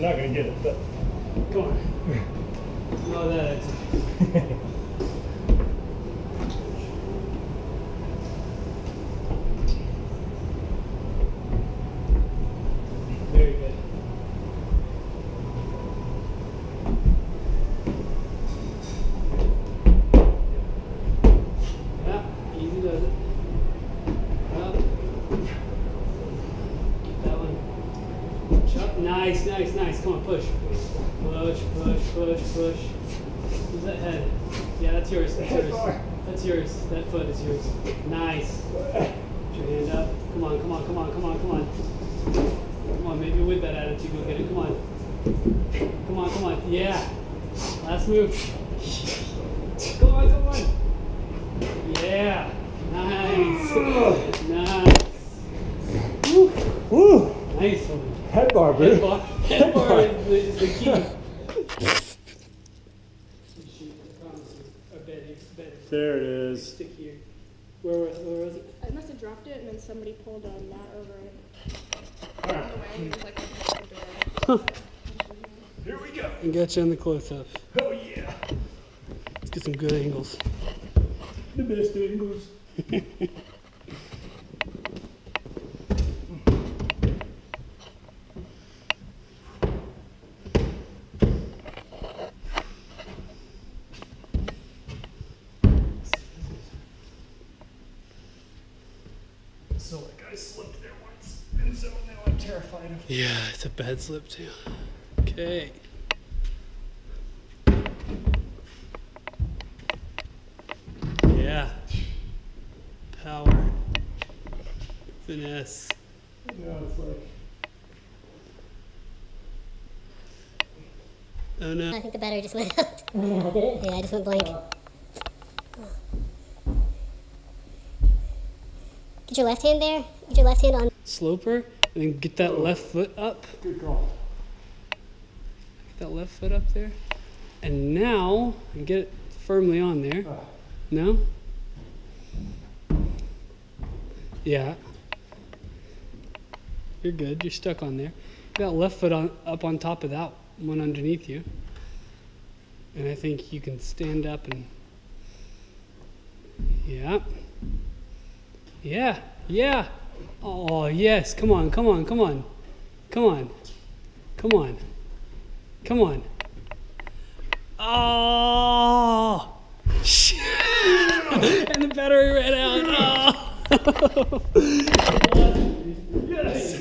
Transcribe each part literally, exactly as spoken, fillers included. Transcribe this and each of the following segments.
not going to get it, but... Come on. No, that's... Very good. Yeah, easy does it. Yeah. Keep that one. Chuck. Nice, nice, nice. Come on, push. Push, push, push, push. Who's that head? Yeah, that's yours. That's yours. That's yours. That foot is yours. Nice. Put your hand up. Come on, come on, come on, come on, come on. Come on, maybe with that attitude, go get it. Come on. Come on, come on. Yeah. Last move. Come on, come on. Yeah. Nice. Nice. Woo. Woo. Nice one. Head bar, bro. Head bar, head bar is, the, is the key. There it is. Stick here. Where, where, where was it? I must have dropped it and then somebody pulled a mat over it. Alright. It was like a door. Here we go. I got you on the close-up. Oh yeah. Let's get some good angles. The best angles. So like I slipped there once, and so now I'm terrified of. Yeah, it's a bad slip too. Okay. Yeah. Power. Finesse. Yeah, it's like. Oh no. I think the battery just went out. Yeah, I just went blank. Get your left hand there. Get your left hand on. Sloper, and then get that left foot up. Good call. Get that left foot up there. And now, and get it firmly on there. Uh. No? Yeah. You're good. You're stuck on there. Get that left foot on, up on top of that one underneath you. And I think you can stand up and... Yeah. Yeah. Yeah. Oh, yes. Come on, come on, come on. Come on. Come on. Come on. Oh! Shit. And the battery ran out. Oh! Yes!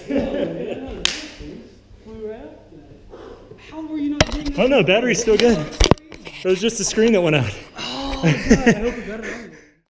How were you not doing that? Oh no, battery's still good. It was just the screen that went out. Oh, God, I hope we got it on.